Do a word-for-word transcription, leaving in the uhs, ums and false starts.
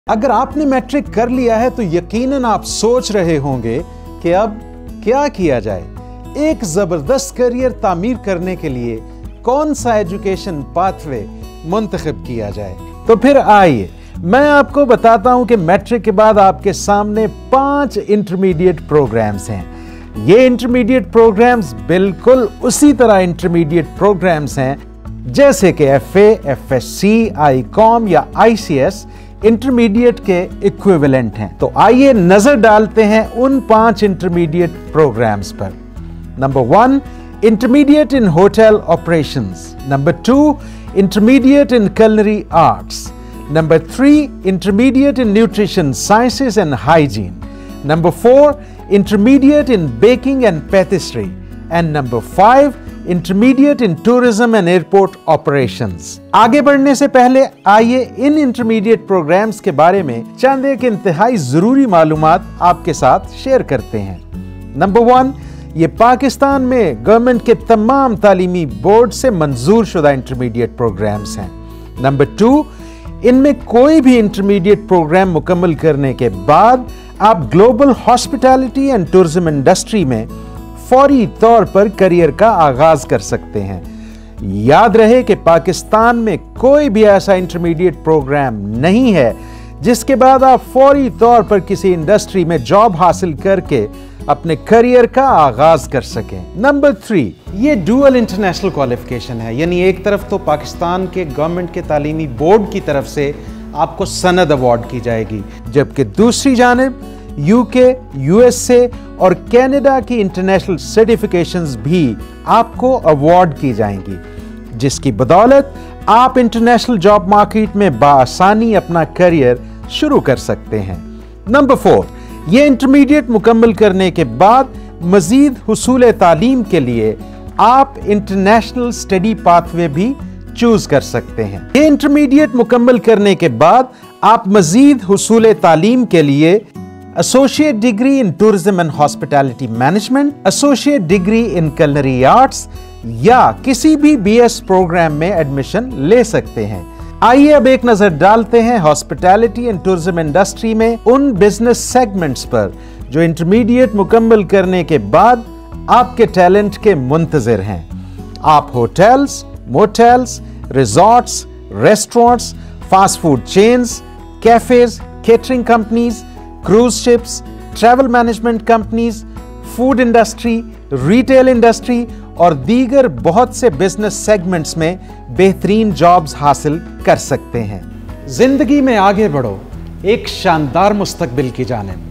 अगर आपने मैट्रिक कर लिया है तो यकीनन आप सोच रहे होंगे कि अब क्या किया जाए। एक जबरदस्त करियर तामीर करने के लिए कौन सा एजुकेशन पाथवे मुंतखब किया जाए। तो फिर आइए मैं आपको बताता हूं कि मैट्रिक के बाद आपके सामने पांच इंटरमीडिएट प्रोग्राम्स हैं। ये इंटरमीडिएट प्रोग्राम्स बिल्कुल उसी तरह इंटरमीडिएट प्रोग्राम्स हैं जैसे कि F A, F S C, I com या आई सी एस इंटरमीडिएट के इक्विवेलेंट हैं। तो आइए नजर डालते हैं उन पांच इंटरमीडिएट प्रोग्राम्स पर। Number one, intermediate in hotel operations. Number two, intermediate in culinary arts. Number three, intermediate in nutrition sciences and hygiene. Number four, intermediate in baking and patisserie. And number five, intermediate in tourism and airport operations. आगे बढ़ने से पहले आइए इन intermediate programmes के बारे में चंद एक इंतहाई जरूरी मालूमात आपके साथ शेयर करते हैं। नंबर वन, ये पाकिस्तान में गवर्नमेंट के तमाम तालीमी बोर्ड से मंजूर शुदा इंटरमीडिएट प्रोग्राम्स हैं। नंबर टू, इनमें कोई भी इंटरमीडिएट प्रोग्राम मुकम्मल करने के बाद आप global hospitality and tourism industry में फौरी तौर पर करियर का आगाज कर सकते हैं। याद रहे कि पाकिस्तान में कोई भी ऐसा इंटरमीडिएट प्रोग्राम नहीं है जिसके बाद आप फौरी तौर पर किसी इंडस्ट्री में जॉब हासिल करके अपने करियर का आगाज कर सकें। नंबर थ्री, ये डुअल इंटरनेशनल क्वालिफिकेशन है, यानी एक तरफ तो पाकिस्तान के गवर्नमेंट के तालीमी बोर्ड की तरफ से आपको सनद अवार्ड की जाएगी, जबकि दूसरी जानिब यूके, यूएसए और कनाडा की इंटरनेशनल सर्टिफिकेशंस भी आपको अवार्ड की जाएंगी, जिसकी बदौलत आप इंटरनेशनल जॉब मार्केट में बाआसानी अपना करियर शुरू कर सकते हैं। नंबर फोर, ये इंटरमीडिएट मुकम्मल करने के बाद मजीद हुसूल तालीम के लिए आप इंटरनेशनल स्टडी पाथवे भी चूज कर सकते हैं। ये इंटरमीडिएट मुकम्मल करने के बाद आप मजीद हुसूल तालीम के लिए associate degree in tourism and hospitality management, associate degree in culinary arts या किसी भी बी एस प्रोग्राम में एडमिशन ले सकते हैं। आइए अब एक नजर डालते हैं हॉस्पिटैलिटी एंड टूरिज्म इंडस्ट्री में उन बिजनेस सेगमेंट्स पर जो इंटरमीडिएट मुकम्मल करने के बाद आपके टैलेंट के मुंतजिर हैं। आप hotels, motels, resorts, restaurants, fast food chains, cafes, catering companies, cruise ships, travel management companies, food industry, retail industry और दीगर बहुत से बिजनेस सेगमेंट्स में बेहतरीन जॉब्स हासिल कर सकते हैं। जिंदगी में आगे बढ़ो एक शानदार मुस्तकबिल की जानिब।